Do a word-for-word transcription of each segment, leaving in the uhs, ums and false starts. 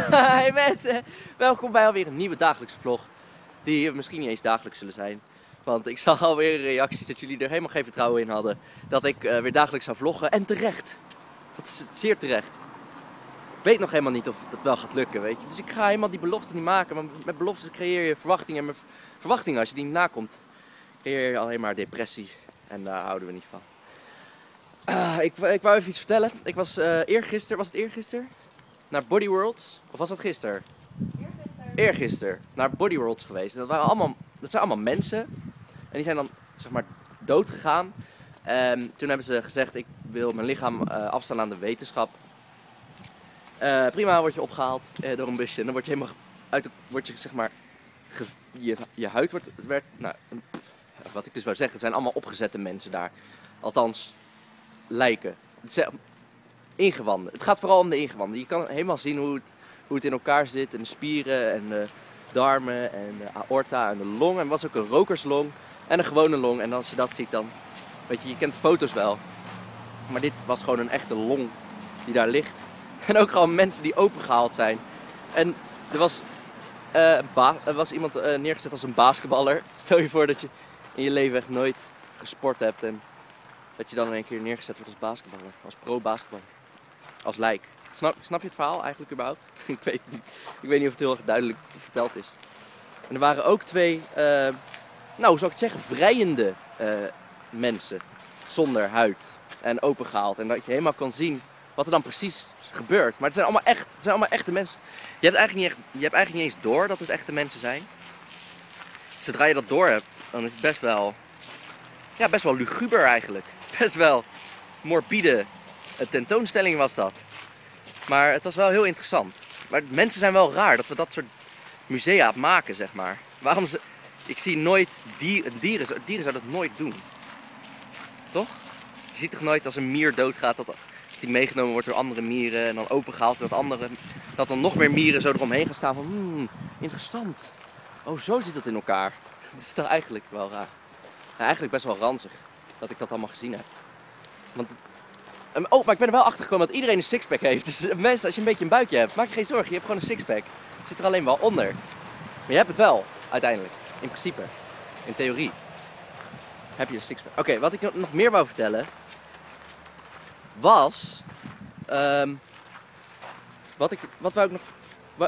Hey mensen, welkom bij alweer een nieuwe dagelijkse vlog. Die misschien niet eens dagelijks zullen zijn. Want ik zag alweer reacties dat jullie er helemaal geen vertrouwen in hadden. Dat ik uh, weer dagelijks zou vloggen. En terecht. Dat is zeer terecht. Ik weet nog helemaal niet of dat wel gaat lukken, weet je. Dus ik ga helemaal die belofte niet maken. Maar met beloften creëer je verwachtingen. En met verwachtingen, als je die niet nakomt, creëer je alleen maar depressie. En daar houden we niet van. Uh, ik, ik wou even iets vertellen. Ik was uh, eergisteren, was het eergisteren? Naar Body Worlds. Of was dat gisteren? Eergisteren. Eergisteren. Naar Body Worlds geweest. En dat, waren allemaal, dat zijn allemaal mensen. En die zijn dan, zeg maar, dood gegaan. En toen hebben ze gezegd, ik wil mijn lichaam uh, afstaan aan de wetenschap. Uh, prima, word je opgehaald uh, door een busje. En dan word je helemaal uit de, word je, zeg maar, ge, je, je huid wordt, werd, nou, wat ik dus wou zeggen, het zijn allemaal opgezette mensen daar. Althans, lijken. Het zijn ingewanden. Het gaat vooral om de ingewanden. Je kan helemaal zien hoe het, hoe het in elkaar zit. En de spieren en de darmen en de aorta en de long. En er was ook een rokerslong en een gewone long. En als je dat ziet dan, weet je, je kent de foto's wel. Maar dit was gewoon een echte long die daar ligt. En ook gewoon mensen die opengehaald zijn. En er was, uh, ba- er was iemand uh, neergezet als een basketballer. Stel je voor dat je in je leven echt nooit gesport hebt. En dat je dan in één keer neergezet wordt als basketballer. Als pro-basketballer. Als lijk. Snap, snap je het verhaal eigenlijk überhaupt? ik, weet niet, ik weet niet of het heel erg duidelijk verteld is. En er waren ook twee, uh, nou hoe zou ik het zeggen, vrijende uh, mensen. Zonder huid. En opengehaald. En dat je helemaal kan zien wat er dan precies gebeurt. Maar het zijn allemaal echt. Het zijn allemaal echte mensen. Je hebt eigenlijk niet, echt, je hebt eigenlijk niet eens door dat het echte mensen zijn. Zodra je dat door hebt, dan is het best wel, ja, best wel luguber eigenlijk. Best wel morbide tentoonstelling was dat. Maar het was wel heel interessant. Maar mensen zijn wel raar dat we dat soort musea maken, zeg maar. Waarom ze... Ik zie nooit dieren... Dieren, dieren zouden dat nooit doen. Toch? Je ziet toch nooit als een mier doodgaat dat die meegenomen wordt door andere mieren en dan opengehaald en dat andere... Dat dan nog meer mieren zo eromheen gaan staan van... Hmm, interessant. Oh, zo zit het in elkaar. Dat is toch eigenlijk wel raar. Ja, eigenlijk best wel ranzig dat ik dat allemaal gezien heb. Want... Oh, maar ik ben er wel achter gekomen dat iedereen een sixpack heeft. Dus mensen, als je een beetje een buikje hebt, maak je geen zorgen. Je hebt gewoon een sixpack. Het zit er alleen wel onder. Maar je hebt het wel, uiteindelijk. In principe. In theorie. Heb je een sixpack. Oké, okay, wat ik nog meer wou vertellen... Was... Um, wat ik... Wat wou ik nog... Wat,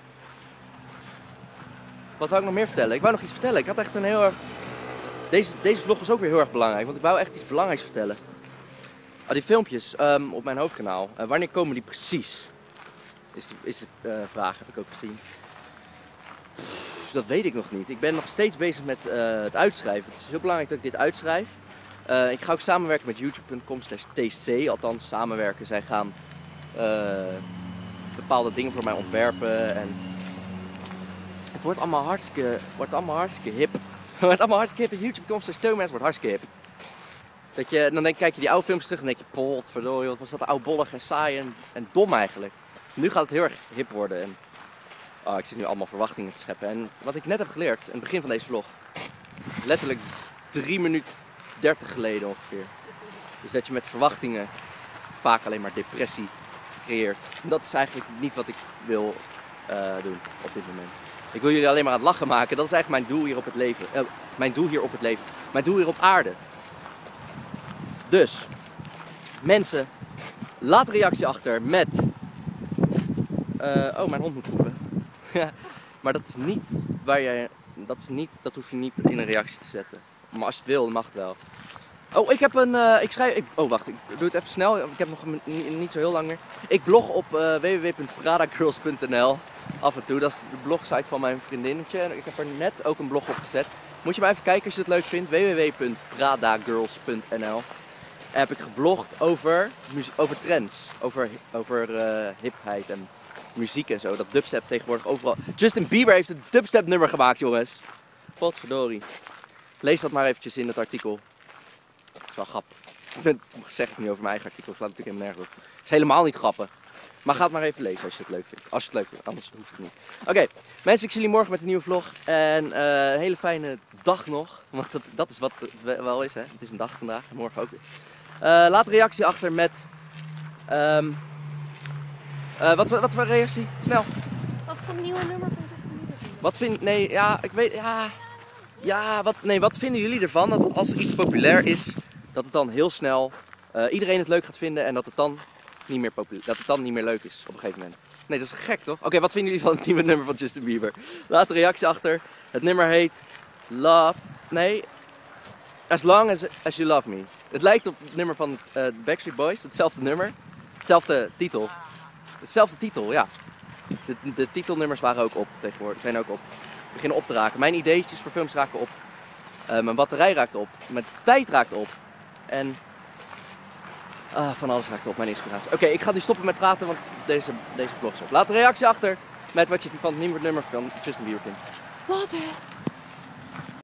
wat wou ik nog meer vertellen? Ik wou nog iets vertellen. Ik had echt een heel erg... Deze, deze vlog was ook weer heel erg belangrijk. Want ik wou echt iets belangrijks vertellen. Ah, die filmpjes um, op mijn hoofdkanaal, uh, wanneer komen die precies? Is de, is de uh, vraag, heb ik ook gezien. Pff, dat weet ik nog niet. Ik ben nog steeds bezig met uh, het uitschrijven. Het is heel belangrijk dat ik dit uitschrijf. Uh, ik ga ook samenwerken met youtube punt com slash t c. Althans, samenwerken. Zij gaan uh, bepaalde dingen voor mij ontwerpen. En het wordt allemaal hartstikke, wordt allemaal hartstikke hip. Het wordt allemaal hartstikke hip. youtube punt com slash Thomas wordt hartstikke hip. Dat je, dan denk, kijk je die oude films terug en denk je, potverdorie, wat was dat oudbollig en saai en, en dom eigenlijk. Nu gaat het heel erg hip worden en oh, ik zit nu allemaal verwachtingen te scheppen. En wat ik net heb geleerd, in het begin van deze vlog, letterlijk drie minuten dertig geleden ongeveer, is dat je met verwachtingen vaak alleen maar depressie creëert. En dat is eigenlijk niet wat ik wil uh, doen op dit moment. Ik wil jullie alleen maar aan het lachen maken, dat is eigenlijk mijn doel hier op het leven. Uh, mijn doel hier op het leven. Mijn doel hier op aarde. Dus, mensen, laat een reactie achter met... Uh, oh, mijn hond moet poepen. Maar dat is niet waar jij... Dat, is niet, dat hoef je niet in een reactie te zetten. Maar als je het wil, dan mag het wel. Oh, ik heb een... Uh, ik schrijf... Ik, oh, wacht. Ik doe het even snel. Ik heb nog een, niet, niet zo heel lang meer. Ik blog op uh, w w w punt pradagirls punt n l. Af en toe. Dat is de blogsite van mijn vriendinnetje. En ik heb er net ook een blog op gezet. Moet je maar even kijken als je het leuk vindt. w w w punt pradagirls punt n l. Heb ik geblogd over, over trends, over, over uh, hipheid en muziek en zo. Dat dubstep tegenwoordig overal... Justin Bieber heeft een dubstep nummer gemaakt, jongens. Potverdorie. Lees dat maar eventjes in het artikel. Dat is wel grappig. Dat zeg ik niet over mijn eigen artikel, dat slaat natuurlijk helemaal nergens op. Het is helemaal niet grappig. Maar ga het maar even lezen als je het leuk vindt. Als je het leuk vindt, anders hoeft het niet. Oké, okay, mensen, ik zie jullie morgen met een nieuwe vlog. En uh, een hele fijne dag nog. Want dat, dat is wat het wel is, hè. Het is een dag vandaag en morgen ook weer. Uh, laat een reactie achter met... Um, Uh, wat, wat voor reactie? Snel. Wat voor een nieuwe nummer van Justin Bieber? Wat vind... Nee, ja, ik weet... Ja... Ja, wat, nee, wat vinden jullie ervan dat als er iets populair is, dat het dan heel snel uh, iedereen het leuk gaat vinden en dat het, dan niet meer populair, dat het dan niet meer leuk is op een gegeven moment? Nee, dat is gek toch? Oké, okay, wat vinden jullie van het nieuwe nummer van Justin Bieber? Laat een reactie achter. Het nummer heet Love... Nee... As Long As, As You Love Me. Het lijkt op het nummer van uh, Backstreet Boys, hetzelfde nummer, hetzelfde titel. Hetzelfde titel, ja. De, de titelnummers waren ook op tegenwoordig, zijn ook op. Beginnen op te raken. Mijn ideetjes voor films raken op. Uh, mijn batterij raakt op. Mijn tijd raakt op. En uh, van alles raakt op, mijn inspiratie. Oké, okay, ik ga nu stoppen met praten, want deze, deze vlog is op. Laat een reactie achter met wat je van het nieuwe nummer van Justin Bieber vindt. Later!